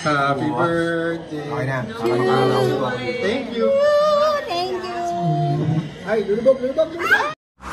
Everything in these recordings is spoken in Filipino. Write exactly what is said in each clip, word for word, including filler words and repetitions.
Happy birthday. Okay na. Thank you. Thank you. Ay, lulubog, lulubog, lulubog.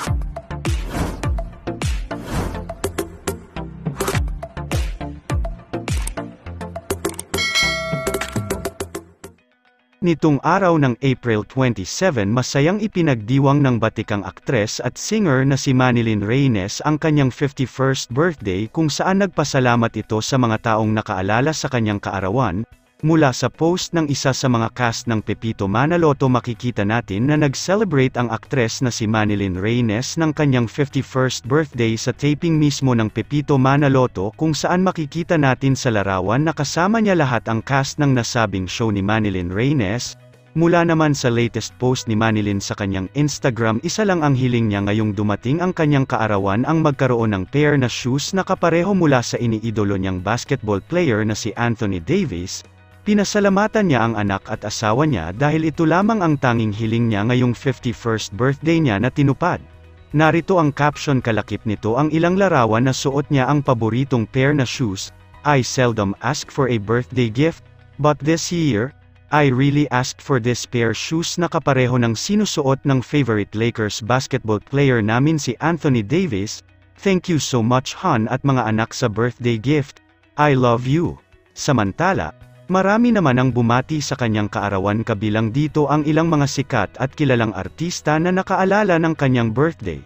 Nitong araw ng April twenty-seven, masayang ipinagdiwang ng batikang aktres at singer na si Manilyn Reynes ang kanyang fifty-first birthday, kung saan nagpasalamat ito sa mga taong nakaalala sa kanyang kaarawan. Mula sa post ng isa sa mga cast ng Pepito Manaloto, makikita natin na nag-celebrate ang aktres na si Manilyn Reynes ng kanyang fifty-first birthday sa taping mismo ng Pepito Manaloto, kung saan makikita natin sa larawan na kasama niya lahat ang cast ng nasabing show ni Manilyn Reynes. Mula naman sa latest post ni Manilyn sa kanyang Instagram, isa lang ang hiling niya ngayong dumating ang kanyang kaarawan, ang magkaroon ng pair na shoes na kapareho mula sa iniidolo niyang basketball player na si Anthony Davis. Pinasalamatan niya ang anak at asawa niya dahil ito lamang ang tanging hiling niya ngayong fifty-first birthday niya na tinupad. Narito ang caption kalakip nito ang ilang larawan na suot niya ang paboritong pair na shoes. I seldom ask for a birthday gift, but this year, I really asked for this pair shoes na kapareho ng sinusuot ng favorite Lakers basketball player namin si Anthony Davis. Thank you so much hon at mga anak sa birthday gift. I love you. Samantala, marami naman ang bumati sa kanyang kaarawan, kabilang dito ang ilang mga sikat at kilalang artista na nakaalala ng kanyang birthday.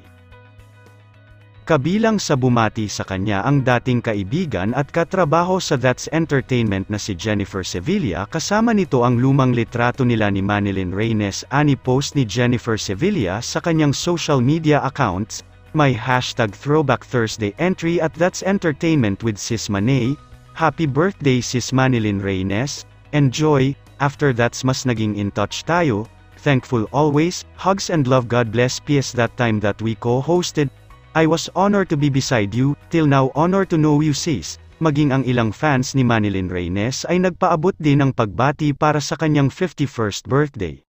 Kabilang sa bumati sa kanya ang dating kaibigan at katrabaho sa That's Entertainment na si Jennifer Sevilla, kasama nito ang lumang litrato nila ni Manilyn Reynes. Ani post ni Jennifer Sevilla sa kanyang social media accounts, may hashtag Throwback Thursday entry at That's Entertainment with Sis Manay. Happy birthday Sis Manilyn Reynes, enjoy. After that's mas naging in touch tayo, thankful always, hugs and love, God bless. P S That time that we co-hosted, I was honored to be beside you, till now honored to know you sis. Maging ang ilang fans ni Manilyn Reynes ay nagpaabot din ng pagbati para sa kanyang fifty-first birthday.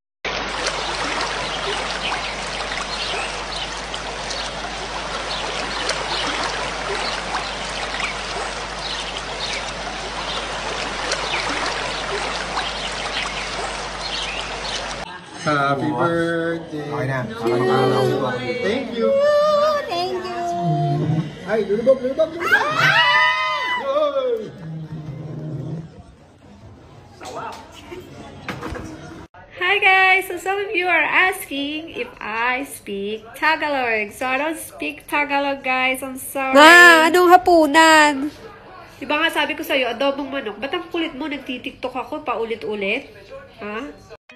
Happy birthday. Okay na. Thank you. Thank you. Ay, lulubog, lulubog, lulubog. Hi guys! So some of you are asking if I speak Tagalog. So I don't speak Tagalog, guys. I'm sorry. Ma, anong hapunan? Diba nga sabi ko sa'yo, adobong manok. Ba't ang kulit mo? Nagtitiktok ako paulit-ulit? Ha?